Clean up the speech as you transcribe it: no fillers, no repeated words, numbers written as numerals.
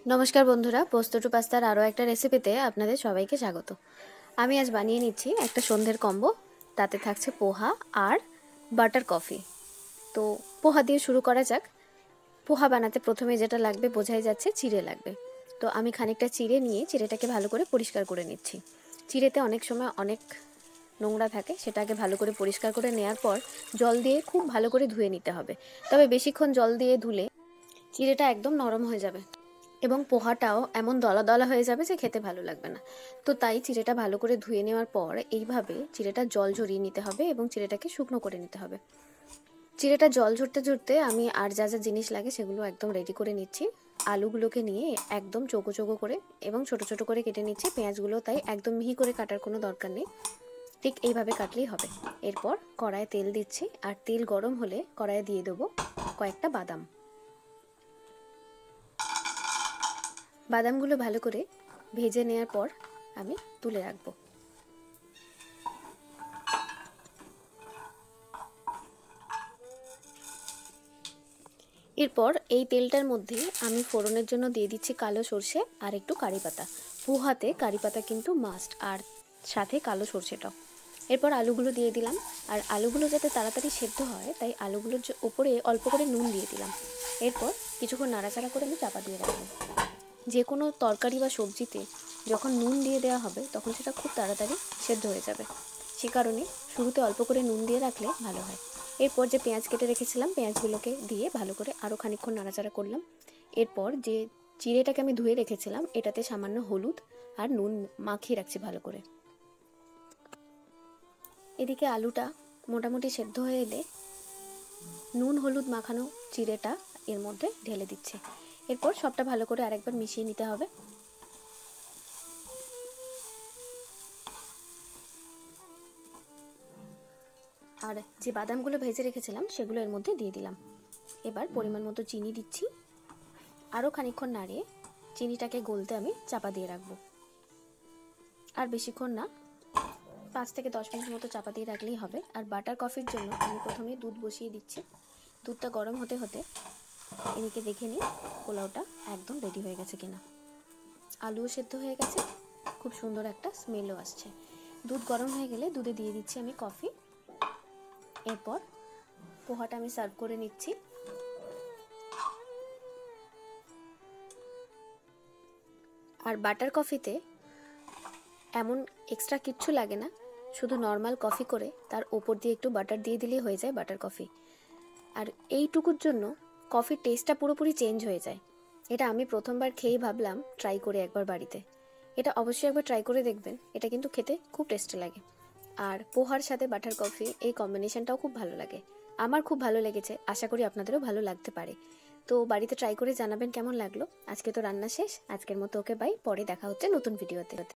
নমস্কার বন্ধুরা, পোস্ত টু পাস্তার আরও একটা রেসিপিতে আপনাদের সবাইকে স্বাগত। আমি আজ বানিয়ে নিচ্ছি একটা সন্ধ্যের কম্বো। তাতে থাকছে পোহা আর বাটার কফি। তো পোহা দিয়ে শুরু করা যাক। পোহা বানাতে প্রথমে যেটা লাগবে বোঝাই যাচ্ছে, চিড়ে লাগবে। তো আমি খানিকটা চিড়ে নিয়ে চিড়েটাকে ভালো করে পরিষ্কার করে নিচ্ছি। চিড়েতে অনেক সময় অনেক নোংরা থাকে, সেটাকে ভালো করে পরিষ্কার করে নেওয়ার পর জল দিয়ে খুব ভালো করে ধুয়ে নিতে হবে। তবে বেশিক্ষণ জল দিয়ে ধুলে চিড়েটা একদম নরম হয়ে যাবে এবং পোহাটাও এমন দলা দলা হয়ে যাবে যে খেতে ভালো লাগবে না। তো তাই চিড়েটা ভালো করে ধুয়ে নেওয়ার পর এইভাবে চিড়েটা জল ঝরিয়ে নিতে হবে এবং চিড়েটাকে শুকনো করে নিতে হবে। চিড়েটা জল ঝরতে ঝরতে আমি আর যা যা জিনিস লাগে সেগুলো একদম রেডি করে নিচ্ছি। আলুগুলোকে নিয়ে একদম চৌকো চৌকো করে এবং ছোট ছোট করে কেটে নিচ্ছি। পেঁয়াজগুলো তাই একদম মিহি করে কাটার কোনো দরকার নেই, ঠিক এইভাবে কাটলেই হবে। এরপর কড়াইয়ে তেল দিচ্ছি, আর তেল গরম হলে কড়াইয়ে দিয়ে দেবো কয়েকটা বাদাম। বাদামগুলো ভালো করে ভেজে নেওয়ার পর আমি তুলে রাখবো। এরপর এই তেলটার মধ্যে আমি ফোড়নের জন্য দিয়ে দিচ্ছি কালো সর্ষে আর একটু কারি পাতা। পোহাতে কারি পাতা কিন্তু মাস্ট, আর সাথে কালো সর্ষেটাও। এরপর আলুগুলো দিয়ে দিলাম, আর আলুগুলো যাতে তাড়াতাড়ি সেদ্ধ হয় তাই আলুগুলোর ওপরে অল্প করে নুন দিয়ে দিলাম। এরপর কিছুক্ষণ নাড়াচাড়া করে আমি চাপা দিয়ে রাখবো। যে কোনো তরকারি বা সবজিতে যখন নুন দিয়ে দেওয়া হবে তখন সেটা খুব তাড়াতাড়ি সেদ্ধ হয়ে যাবে, সে কারণে শুরুতে অল্প করে নুন দিয়ে রাখলে ভালো হয়। এরপর যে পেঁয়াজ কেটে রেখেছিলাম পেঁয়াজগুলোকে দিয়ে ভালো করে আরও খানিকক্ষণ নাড়াচাড়া করলাম। এরপর যে চিড়েটাকে আমি ধুয়ে রেখেছিলাম এটাতে সামান্য হলুদ আর নুন মাখিয়ে রাখছি ভালো করে। এদিকে আলুটা মোটামুটি সেদ্ধ হয়ে এলে নুন হলুদ মাখানো চিড়েটা এর মধ্যে ঢেলে দিচ্ছে। এরপর সবটা ভালো করে আরেকবার মিশিয়ে নিতে হবে। আর যে বাদামগুলো ভেজে রেখেছিলাম সেগুলো এর মধ্যে দিয়ে দিলাম। এবার পরিমাণ মতো চিনি দিচ্ছি। আরও খানিকক্ষণ নাড়িয়ে চিনিটাকে গলতে আমি চাপা দিয়ে রাখবো। আর বেশিক্ষণ না, 5 থেকে 10 মিনিট মতো চাপা দিয়ে রাখলেই হবে। আর বাটার কফির জন্য আমি প্রথমে দুধ বসিয়ে দিচ্ছি। দুধটা গরম হতে হতে এদিকে দেখে নিই পোলাওটা একদম রেডি হয়ে গেছে কিনা। আলুও সেদ্ধ হয়ে গেছে, খুব সুন্দর একটা স্মেলও আসছে। দুধ গরম হয়ে গেলে দুধে দিয়ে দিচ্ছি আমি কফি। এরপর পোহাটা আমি সার্ভ করে নিচ্ছি। আর বাটার কফিতে এমন এক্সট্রা কিচ্ছু লাগে না, শুধু নর্মাল কফি করে তার ওপর দিয়ে একটু বাটার দিয়ে দিলেই হয়ে যায় বাটার কফি। আর এইটুকুর জন্য কফির টেস্টটা পুরোপুরি চেঞ্জ হয়ে যায়। এটা আমি প্রথমবার খেয়েই ভাবলাম ট্রাই করে একবার বাড়িতে। এটা অবশ্যই একবার ট্রাই করে দেখবেন, এটা কিন্তু খেতে খুব টেস্টি লাগে। আর পোহার সাথে বাটার কফি এই কম্বিনেশনটাও খুব ভালো লাগে। আমার খুব ভালো লেগেছে, আশা করি আপনাদেরও ভালো লাগতে পারে। তো বাড়িতে ট্রাই করে জানাবেন কেমন লাগলো। আজকে তো রান্না শেষ, আজকের মতো ওকে বাই, পরে দেখা হচ্ছে নতুন ভিডিওতে।